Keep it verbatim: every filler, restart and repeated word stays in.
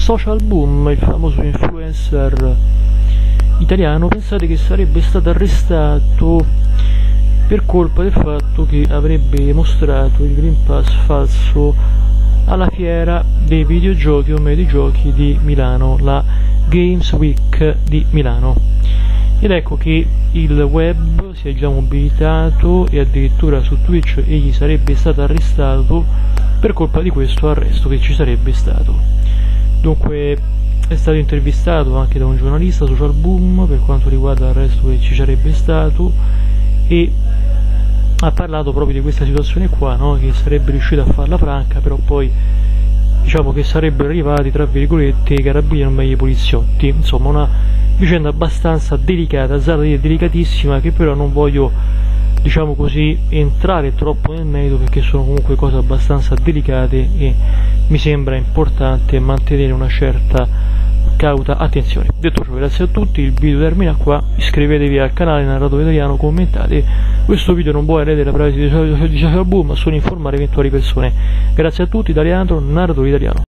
Social Boom, il famoso influencer italiano, pensate che sarebbe stato arrestato per colpa del fatto che avrebbe mostrato il Green Pass falso alla fiera dei videogiochi o medio giochi di Milano, la Games Week di Milano. Ed ecco che il web si è già mobilitato e addirittura su Twitch egli sarebbe stato arrestato per colpa di questo arresto che ci sarebbe stato. Dunque è stato intervistato anche da un giornalista, Social Boom, per quanto riguarda l'arresto che ci sarebbe stato, e ha parlato proprio di questa situazione qua, no? Che sarebbe riuscito a farla franca, però poi diciamo che sarebbero arrivati, tra virgolette, i carabinieri o meglio i poliziotti. Insomma, una vicenda abbastanza delicata, delicatissima, che però non voglio, diciamo così, entrare troppo nel merito, perché sono comunque cose abbastanza delicate e mi sembra importante mantenere una certa cauta attenzione. Detto ciò, grazie a tutti, il video termina qua, iscrivetevi al canale Narratore Italiano, commentate. Questo video non vuole ledere la privacy di Social Boom, ma solo informare eventuali persone. Grazie a tutti, da Leandro, Narratore Italiano.